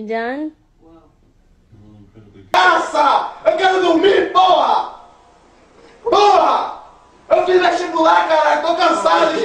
You done? Nossa! Eu quero dormir, porra! Porra! Eu fiz vestibular, caralho, tô cansado de